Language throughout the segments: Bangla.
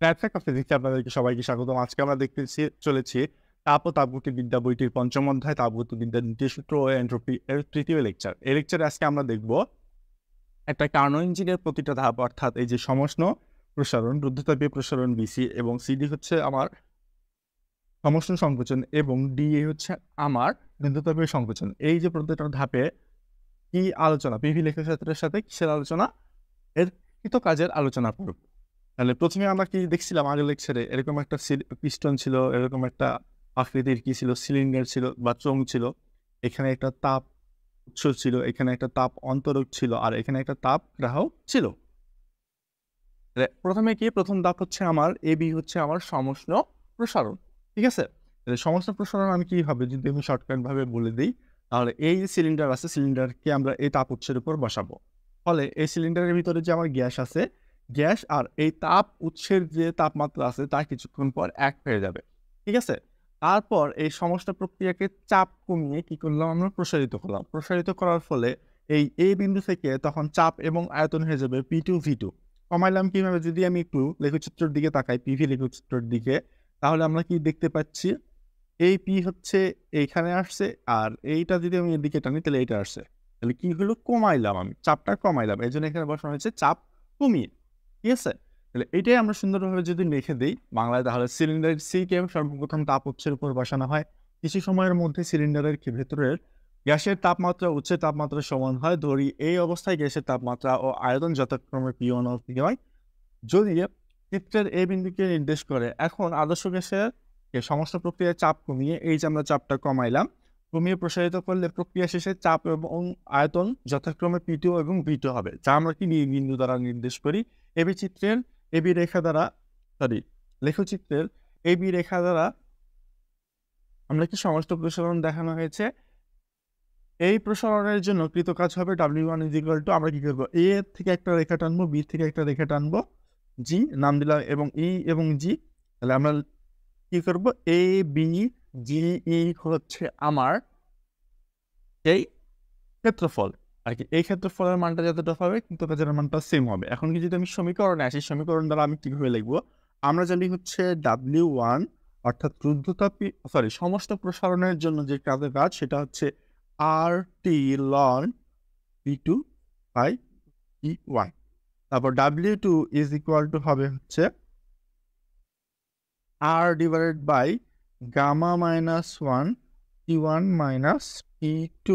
ব্যাটফ্যাক্ট অফ ফিজিক্সে আপনাদেরকে সবাইকে স্বাগতম। আজকে আমরা দেখতে চলেছি তাপ ও তাপগতিবিদ্যা বইটির ৫ম অধ্যায় তাপগতিবিদ্যার দ্বিতীয় সূত্র ও এন্ট্রপি এর তৃতীয় লেকচার। এই লেকচারে আজকে আমরা দেখব একটা কার্নো ইঞ্জিনের প্রতিটা ধাপ, অর্থাৎ এই যে সমষ্ণ প্রসারণ, রুদ্ধতাপীয় প্রসারণ বিসি এবং সিডি হচ্ছে আমার সমষ্ণ সংকোচন এবং ডিএ হচ্ছে আমার রুদ্ধতাপীয় সংকোচন। এই যে প্রতিটা ধাপে কি আলোচনা, পিভি লেখচিত্রের সাথে কিসের আলোচনা, এর কৃত কাজের আলোচনা করব। তাহলে প্রথমে আমরা কি দেখছিলাম আগের লেকচারে, এরকম একটা পিস্টন ছিল, এরকম একটা আকৃতির কি ছিল, সিলিন্ডার ছিল বা চোঙ ছিল, এখানে একটা তাপ উৎস ছিল, এখানে একটা তাপ অন্তরক ছিল, আর এখানে একটা তাপ গ্রাহক ছিল। প্রথমে কি প্রথম ধাপ হচ্ছে আমার এবি হচ্ছে আমার সমষ্ণ প্রসারণ, ঠিক আছে। সমষ্ণ প্রসারণ আমি কিভাবে, যদি আমি শর্টকাট ভাবে বলে দিই, তাহলে এই যে সিলিন্ডার আছে, সিলিন্ডারকে আমরা এই তাপ উৎসের উপর বসাবো। ফলে এই সিলিন্ডারের ভিতরে যে আমার গ্যাস আছে, গ্যাস আর এই তাপ উৎসের যে তাপমাত্রা আছে তা কিছুক্ষণ পর এক হয়ে যাবে, ঠিক আছে। তারপর এই সমস্ত প্রক্রিয়াকে চাপ কমিয়ে কি করলাম, আমরা প্রসারিত করলাম। প্রসারিত করার ফলে এই এ বিন্দু থেকে তখন চাপ এবং আয়তন হয়ে যাবে P2 V2। কমাইলাম কিভাবে, যদি আমি একটু লেখচিত্রের দিকে তাকাই, পিভি লেখচিত্রের দিকে, তাহলে আমরা কি দেখতে পাচ্ছি, এই পি হচ্ছে এইখানে আসছে, আর এইটা যদি আমি এদিকে টানি তাহলে এইটা আসছে। তাহলে কি হলো, কমাইলাম, আমি চাপটা কমাইলাম, এই জন্য এখানে বসানো হয়েছে চাপ কমিয়ে, ঠিক আছে। তাহলে এটাই আমরা সুন্দরভাবে যদি লিখে দিই বাংলায়, তাহলে সিলিন্ডারের সি কে সর্বপ্রথম তাপ উৎসের উপর বসানো হয়। কিছু সময়ের মধ্যে সিলিন্ডারের ভেতরের গ্যাসের তাপমাত্রা উচ্চের তাপমাত্রার সমান হয়। ধরি এই অবস্থায় গ্যাসের তাপমাত্রা ও আয়তন যথাক্রমে P1 ও P2 যদি চিত্রের এ বিন্দুকে নির্দেশ করে। এখন আদর্শ গ্যাসের সমস্ত প্রক্রিয়ায় চাপ কমিয়ে, এই যে আমরা চাপটা কমাইলাম, কমিয়ে প্রসারিত করলে প্রক্রিয়া শেষে চাপ এবং আয়তন যথাক্রমে P2 এবং V2 হবে, যা আমরা কি বিন্দু দ্বারা নির্দেশ করি। এবি চিত্রের এবি রেখা দ্বারা, লেখচিত্রের এবি রেখা দ্বারা আমরা কি সমস্ত প্রসারণ দেখানো হয়েছে। এই প্রসারণের জন্য কৃত কাজ হবে W1 = আমরা কি করবো, এ থেকে একটা রেখা টানবো, বি থেকে একটা রেখা টানবো, জি নাম দিলাম, এবং ই এবং জি। তাহলে আমরা কি করব, এ বি জি ই হচ্ছে আমার এই ক্ষেত্রফল আর কি। এই ক্ষেত্রফলের মানটা যতটা হবে কিন্তু কাজের মানটা সেম হবে। এখন কি যদি আমি সমীকরণে আসি, সমীকরণ দ্বারা আমি কিভাবে লিখবো, আমরা জানি হচ্ছে W1 অর্থাৎ সমস্ত প্রসারণের জন্য যে কাজের কাজ, সেটা হচ্ছে RT ln P2 by P1। তারপর W2 হবে হচ্ছে R divided by gamma minus 1 P1 minus P2,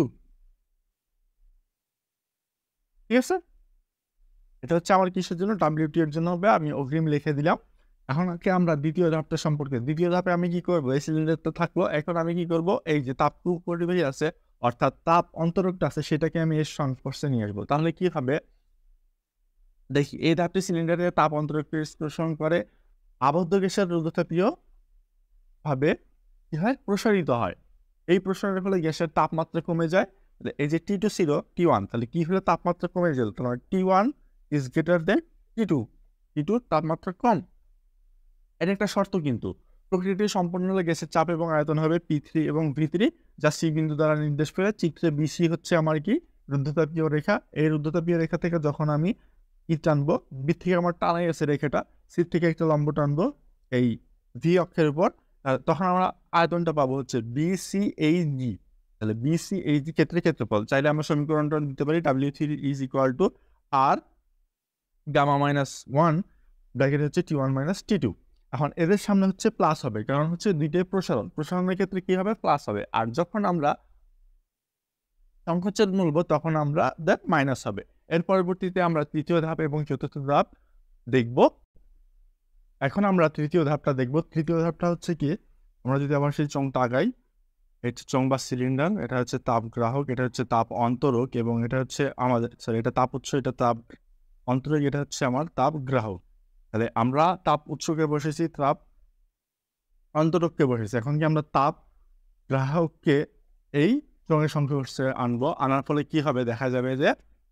ঠিক আছে। এটা হচ্ছে আমার কিসের জন্য, W2 এর জন্য হবে, আমি অগ্রিম লিখে দিলাম। এখন আমরা দ্বিতীয় ধাপটা সম্পর্কে, দ্বিতীয় ধাপে আমি কি করবো, এই সিলিন্ডারটা থাকলো, এখন আমি কি করব, এই যে তাপ পরিবাহী আছে অর্থাৎ তাপ অন্তরকটা আছে, সেটাকে আমি এর সংস্পর্শে নিয়ে আসবো। তাহলে কি হবে, দেখি এই ধাপটি সিলিন্ডারের তাপ অন্তরককে স্পর্শন করে আবদ্ধ গ্যাসের রুদ্ধতাপীয় ভাবে কি হয়, প্রসারিত হয়। এই প্রসারণের ফলে গ্যাসের তাপমাত্রা কমে যায়। এই যে T2 ছিল T1, তাহলে কি হলে তাপমাত্রা কমে গেল, তোমার T1 is greater than T2, T2 তাপমাত্রা কম। এটা একটা শর্ত, কিন্তু প্রক্রিয়াটি সম্পন্ন হলে গ্যাসের চাপ এবং আয়তন হবে P3 এবং V3, যা সি বিন্দু দ্বারা নির্দেশ করে। চিত্রে বিসি হচ্ছে আমার কি, রুদ্ধতাপীয় রেখা। এই রুদ্ধতাপীয় রেখা থেকে যখন আমি কি টানবো, বি থেকে আমার টানাই আছে রেখাটা, সি থেকে একটা লম্ব টানবো এই ভি অক্ষের উপর, তখন আমরা আয়তনটা পাবো হচ্ছে BCHG। তাহলে BCHG ক্ষেত্রফল, চাইলে আমরা সমীকরণটা দিতে পারি W3 = R gamma minus 1 bracket হচ্ছে T1 মাইনাস T2। এখন এদের সামনে হচ্ছে প্লাস হবে, কারণ হচ্ছে দুইটাই প্রসারণের ক্ষেত্রে কি হবে, প্লাস হবে। আর যখন আমরা সংকোচন বলবো তখন আমরা দ্যাট মাইনাস হবে। এর পরবর্তীতে আমরা তৃতীয় ধাপ এবং চতুর্থ ধাপ দেখব। এখন আমরা তৃতীয় ধাপটা দেখব। তৃতীয় ধাপটা হচ্ছে কি, আমরা যদি আবার সেই চংটা আগাই, এটা চং বা সিলিন্ডার, এটা হচ্ছে তাপ গ্রাহক, এটা হচ্ছে তাপ অন্তরক, এবং এটা হচ্ছে আমাদের এটা তাপ উৎস, এটা তাপ অন্তরক, এটা হচ্ছে আমার তাপ গ্রাহক। তাহলে আমরা তাপ উৎসকে বসেছি, তাপ অন্তরককে বসেছি। এখন কি আমরা তাপ গ্রাহককে এই চঙের সংস্পর্শে আনবো। আনার ফলে কি হবে, দেখা যাবে যে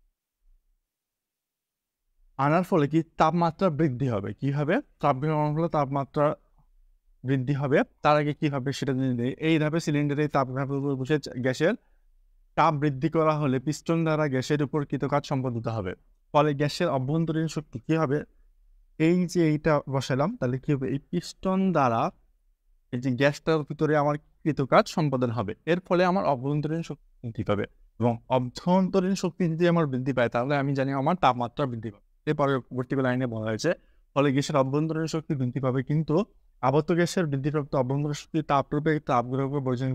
আনার ফলে কি তাপমাত্রা বৃদ্ধি হবে। কি হবে, তাপ গ্রহণের ফলে তাপমাত্রা বৃদ্ধি হবে। তার আগে কি হবে সেটা জেনে নেই। এই ধাপে সিলিন্ডারে তাপ বসে গ্যাসের তাপ বৃদ্ধি করা হলে পিস্টন দ্বারা গ্যাসের উপর কৃত কাজ সম্পাদিত হবে। ফলে গ্যাসের অভ্যন্তরীণ শক্তি কি হবে, এই যে এইটা বসালাম, তাহলে কি হবে? এই পিস্টন দ্বারা এই যে গ্যাসটার ভিতরে আমার কৃত কাজ সম্পাদন হবে। এর ফলে আমার অভ্যন্তরীণ শক্তি বৃদ্ধি পাবে এবং অভ্যন্তরীণ শক্তি যদি আমার বৃদ্ধি পায়, তাহলে আমি জানি আমার তাপমাত্রা বৃদ্ধি পাবে। এর পরবর্তী লাইনে বলা হয়েছে, ফলে গ্যাসের অভ্যন্তরীণ শক্তি বৃদ্ধি পাবে, কিন্তু আবদ্ধ গ্যাসের বৃদ্ধিপ্রাপ্ত অভ্যন্তরীণ শক্তি তাপগ্রাহকে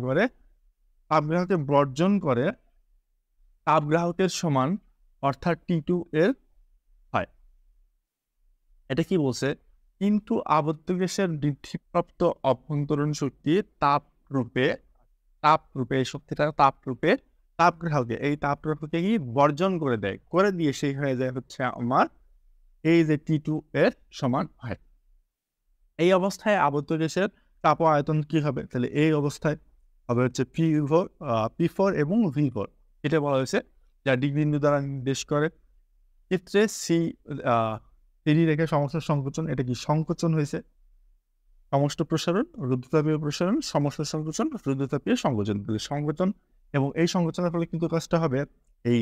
বর্জন করে তাপগ্রাহকের সমান, অর্থাৎ T2 এর হয়। এটা কি বলছে? কিন্তু আবদ্ধ গ্যাসের বৃদ্ধিপ্রাপ্ত অভ্যন্তরীণ শক্তি তাপরূপে এই শক্তিটা এই তাপগ্রাহকে কি বর্জন করে দেয়, করে দিয়ে সেই হয়ে যায় হচ্ছে আমার এই যে T2 এর সমান হয়। এই অবস্থায় আবদ্ধ গ্যাসের তাপ ও আয়তন কি হবে? তাহলে এই অবস্থায় হবে হচ্ছে P4 এবং V4। এটা বলা হয়েছে যা ডিগ্রি বিন্দু দ্বারা নির্দেশ করে। ক্ষেত্রে সিডি রেখে সমস্ত সংকোচন, এটা কি সংকোচন হয়েছে? সমস্ত প্রসারণ, রুদ্ধতাপীয় প্রসারণ, সমস্ত সংকোচন, রুদ্ধতাপীয় সংকোচন। সংকোচন এবং এই সংকোচনের ফলে কিন্তু কাজটা হবে এই,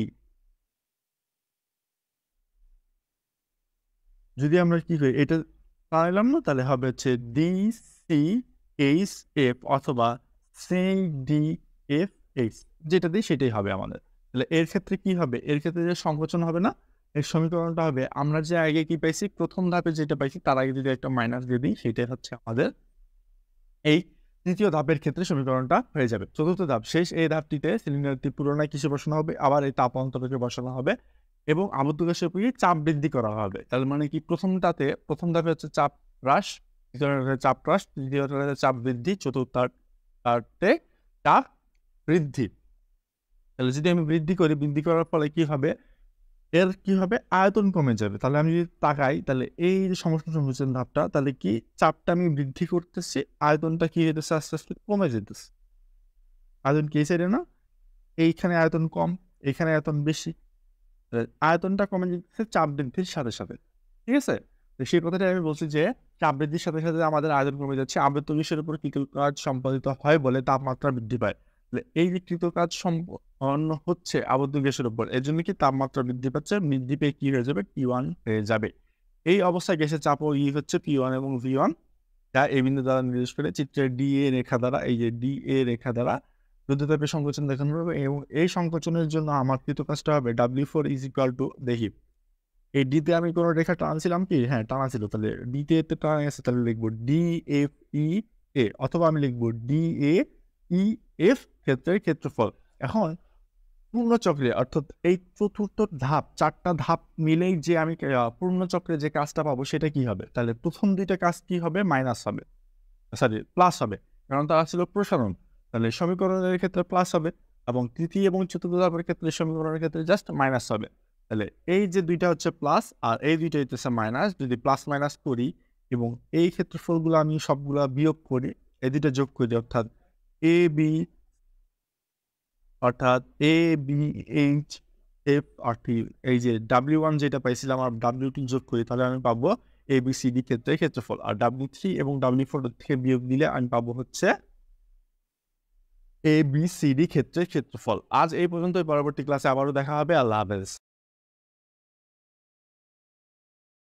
যদি আমরা কি করি এটা পাইলাম না, তাহলে হবে হচ্ছে DCHF অথবা CDFH, যেটা দিই সেটাই হবে আমাদের। তাহলে এর ক্ষেত্রে কি হবে? এর ক্ষেত্রে যে সংকোচন হবে না, এর সমীকরণটা হবে আমরা যে আগে কি পাইছি, প্রথম ধাপে যেটা পাইছি তার আগে যদি একটা মাইনাস দিয়ে দিই, সেটাই হচ্ছে আমাদের এই তৃতীয় ধাপের ক্ষেত্রে সমীকরণটা হয়ে যাবে। চতুর্থ ধাপ শেষ। এই ধাপটিতে সিলিন্ডারটি পুনরায় কিসে বসানো হবে? আবার এই তাপ অন্তরকে বসানো হবে এবং আবদ্ধ গ্যাসের উপরে চাপ বৃদ্ধি করা হবে। তার মানে কি, প্রথম ধাপে হচ্ছে চাপ হ্রাস, দ্বিতীয় ধাপে চাপ হ্রাস, তৃতীয় ধাপে চাপ বৃদ্ধি, চতুর্থে চাপ বৃদ্ধি। তাহলে যদি আমি বৃদ্ধি করার ফলে কি হবে? এর কি হবে? আয়তন কমে যাবে। তাহলে আমি যদি তাকাই, তাহলে এই যে সমস্ত সংকোচন ধাপটা, তাহলে কি চাপটা আমি বৃদ্ধি করতেছি, আয়তনটা কি হইতেছে? আস্তে আস্তে কমে যেতেছে। আয়তন কি এই সাইডে না? এইখানে আয়তন কম, এইখানে আয়তন বেশি। আয়তনটা কমে যেতেছে চাপ বৃদ্ধির সাথে সাথে। ঠিক আছে? সেই কথাটাই আমি বলছি যে চাপ বৃদ্ধির সাথে সাথে আমাদের আয়তন কমে যাচ্ছে। আবদ্ধ গ্যাসের উপর কৃত কাজ সম্পাদিত হয় বলে তাপমাত্রা বৃদ্ধি পায়। এই যে কৃত কাজ সম্পন্ন হচ্ছে আবদ্ধ গ্যাসের উপর, এর জন্য কি তাপমাত্রা বৃদ্ধি পাচ্ছে, বৃদ্ধি পেয়ে কি হয়ে যাবে? T1 হয়ে যাবে। এই অবস্থায় গ্যাসের চাপ ও হচ্ছে P1 এবং V1, যা এই বিন্দু দ্বারা নির্দেশ করে। চিত্রের DA রেখা দ্বারা, এই যে DA রেখা দ্বারা রুদ্ধতাপের সংকোচন দেখানো হবে এবং এই সংকোচনের জন্য আমার কৃত কাজটা হবে W4 দেখি এই ডিতে আমি কোনো রেখা টানছিলাম কি? হ্যাঁ, টানা ছিল। তাহলে ডিতে টানা আছে, তাহলে লিখবো DFEA, অথবা আমি লিখবো DAEF ক্ষেত্রের ক্ষেত্রফল। এখন পূর্ণচক্রে, অর্থাৎ এই চতুর্থ ধাপ, 4টা ধাপ মিলেই যে আমি পূর্ণচক্রে যে কাজটা পাবো সেটা কি হবে? তাহলে প্রথম 2টা কাজ কি হবে? মাইনাস হবে, প্লাস হবে, কারণ তারা ছিল প্রসারণ। তাহলে সমীকরণের ক্ষেত্রে প্লাস হবে এবং তৃতীয় এবং চতুর্থ ধাপের ক্ষেত্রে সমীকরণের ক্ষেত্রে জাস্ট মাইনাস হবে। তাহলে এই যে 2টা হচ্ছে প্লাস আর এই 2টা হচ্ছে মাইনাস, যদি প্লাস মাইনাস করি এবং এই ক্ষেত্রফলগুলো আমি সবগুলা বিয়োগ করি, এই 2টা যোগ করি, অর্থাৎ ABH এই যে W1 যেটা পাইছিলাম আর W2 যোগ করি, তাহলে আমি পাবো ABCD ক্ষেত্রের ক্ষেত্রফল। আর W3 এবং W4 থেকে বিয়োগ দিলে আমি পাবো হচ্ছে ABCD ক্ষেত্রের ক্ষেত্রফল। আজ এই পর্যন্তই, পরবর্তী ক্লাসে আবারও দেখা হবে। আল্লাহ হাফেজ।